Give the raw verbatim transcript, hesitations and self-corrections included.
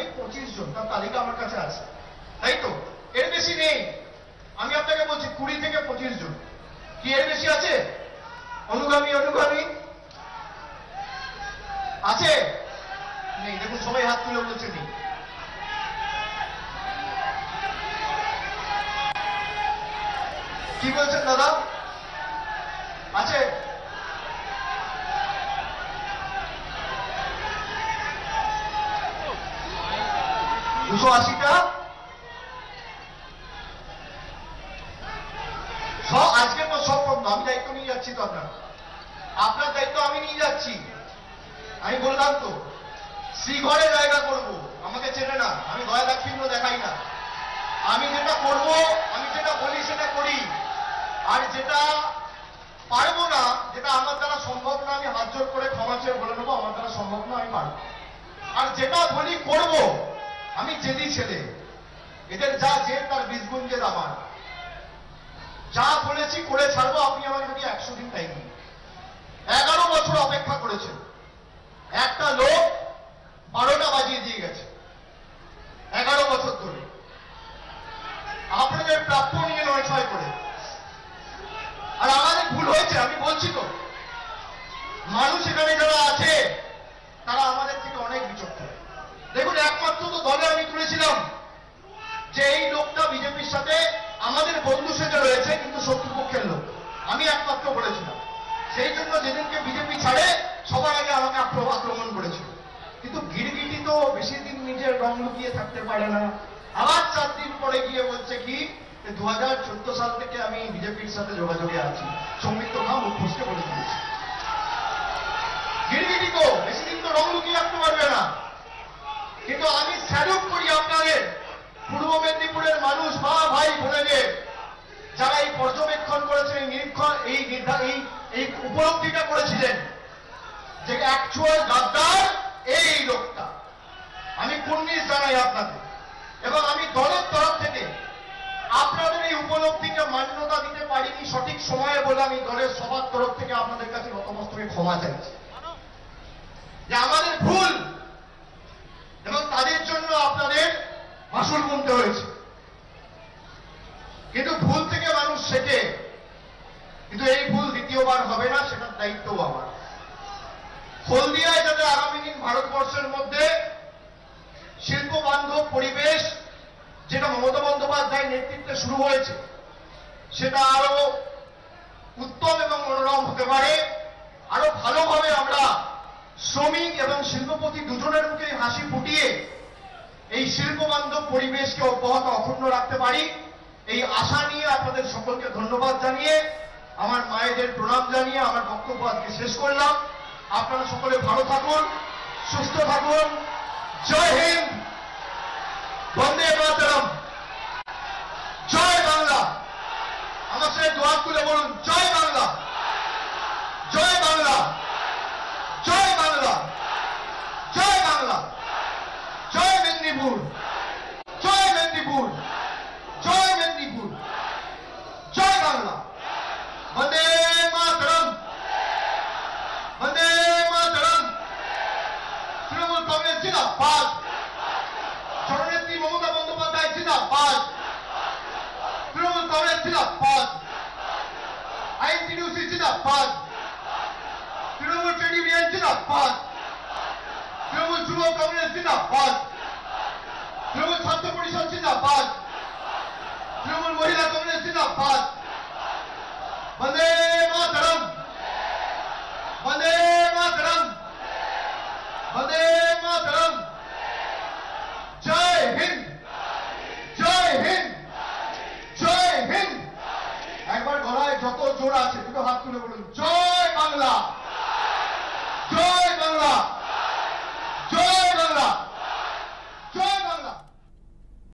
ভাই পঁচিশ জন, তার তালিকা আমার কাছে আছে, তাই তো? এর বেশি নেই। আমি আপনাকে বলছি কুড়ি থেকে পঁচিশ জন। কি এর বেশি আছে? অনুগামী অনুগামী আছে? নেই। দেখুন সবাই হাত তুলে বলছে নেই। কি বলছেন দাদা? আছে? দুশো আশিটা। সব আজকের পর সব বন্ধ। আমি দায়িত্ব নিয়ে যাচ্ছি তো আপনার আপনার দায়িত্ব আমি নিয়ে যাচ্ছি। আমি বললাম তো শ্রীঘরে জায়গা করব। আমাকে চেনে না, আমি দয়া দাক্ষিণ্য দেখাই না। আমি যেটা করব, আমি যেটা বলি সেটা করি। আর যেটা পারবো না, যেটা আমার দ্বারা সম্ভব না, আমি হাত জোর করে ক্ষমা চেয়ে বলে নেবো আমার দ্বারা সম্ভব না, আমি পারবো। আর যেটা বলি করব, আমি জেদি ছেলে। এদের যা জেদ তার বিশ গুণ জেদ আমার। যা বলেছি করে ছাড়বো। আপনি আমাকে যদি একশো দিন টাইম দিন। এগারো বছর অপেক্ষা করেছে একটা লোক, বারোটা বাজিয়ে দিয়ে গেছে এগারো বছর ধরে। আপনাদের প্রাপ্য নিয়ে নয় ছয় করে। আর আমাদের ভুল হয়েছে, আমি বলছি তো। মানুষ এখানে যারা আছে তারা আমাদের থেকে অনেক বিচক্ষণ। দেখুন একমাত্র তো দলে আমি তুলেছিলাম যে এই লোকটা বিজেপির সাথে আমাদের বন্ধু সেজে রয়েছে, কিন্তু শত্রুপক্ষের লোক। আমি একমাত্র বলেছিলাম। সেই জন্য যেদিনকে বিজেপি ছাড়ে সবার আগে আমাকে আক্রমণ করেছিল। কিন্তু গিরগিটি তো বেশি দিন নিজের রং লুকিয়ে থাকতে পারে না। আবার চার দিন পরে গিয়ে বলছে কি দু হাজার চোদ্দ সাল থেকে আমি বিজেপির সাথে যোগাযোগে আছি। সৌমিত্র খাঁ মুখ ফুসকে বলে দিয়েছি। গিরগিটি তো বেশি দিন তো রং লুকিয়ে রাখতে পারবে না। কিন্তু আমি স্যালুট করি আপনাদের পূর্ব মেদিনীপুরের মানুষ, মা ভাই বোনেদের, যারা এই পর্যবেক্ষণ করেছেন, এই নিরীক্ষণ, এই এই উপলব্ধিটা করেছিলেন যে অ্যাকচুয়াল গাদ্দার এই লোকটা। আমি কুর্নিশ জানাই আপনাদের। এবং আমি দলের তরফ থেকে আপনাদের এই উপলব্ধিকে মান্যতা দিতে পারিনি সঠিক সময়ে বলে আমি দলের সবার তরফ থেকে আপনাদের কাছে নতমস্তকে ক্ষমা চাইছি যে আমাদের ভুল, এবং তাদের জন্য আপনাদের মাসুল গুনতে হয়েছে। কিন্তু ভুল থেকে মানুষ শেখে, কিন্তু এই ভুল দ্বিতীয়বার হবে না, সেটার দায়িত্বও আমার। হলদিয়ায় যাতে আগামী দিন ভারতবর্ষের মধ্যে শিল্প বান্ধব পরিবেশ, যেটা মমতা বন্দ্যোপাধ্যায়ের নেতৃত্বে শুরু হয়েছে, সেটা আরো উত্তম এবং মনোরম হতে পারে। আরো ভালোভাবে আমরা শ্রমিক এবং শিল্পপতি দুজনের মুখে হাসি ফুটিয়ে এই শিল্প বান্ধব পরিবেশকে অব্যাহত অক্ষুণ্ণ রাখতে পারি, এই আশা নিয়ে আপনাদের সকলকে ধন্যবাদ জানিয়ে, আমার মায়েদের প্রণাম জানিয়ে আমার বক্তব্য আজকে শেষ করলাম। আপনারা সকলে ভালো থাকুন, সুস্থ থাকুন। জয় হিন্দ, বন্দে মাতরম, জয় বাংলা। আমার সাথে দোয়া তুলে বলুন, জয় বাংলা, জয় বাংলা, জয় বাংলা, জয় বাংলা, জয় মেদিনীপুর, জয় মেদিনীপুর, জয় মেদিনীপুর, জয় বাংলা। বন্দে মাতরম, বন্দে মাতরম। তৃণমূল কংগ্রেস জিন্দাবাদ, জননেত্রী মমতা বন্দ্যোপাধ্যায় জিন্দাবাদ, তৃণমূল কংগ্রেস জিন্দাবাদ, আইএনটিইউসি জিন্দাবাদ, তৃণমূল ট্রেড ইউনিয়ন জিন্দাবাদ, তৃণমূল যুব কংগ্রেস জিন্দাবাদ, তৃণমূল ছাত্র পরিষদ জিন্দাবাদ, তৃণমূল মহিলা কংগ্রেস জিন্দাবাদ। বন্দে মাতরম, বন্দে মাতরম, বন্দে মাতরম। জয় হিন্দ, জয় হিন্দ, জয় হিন্দ। একবার গলায় যত জোর আছে দুটো হাত তুলে বলুন, জয়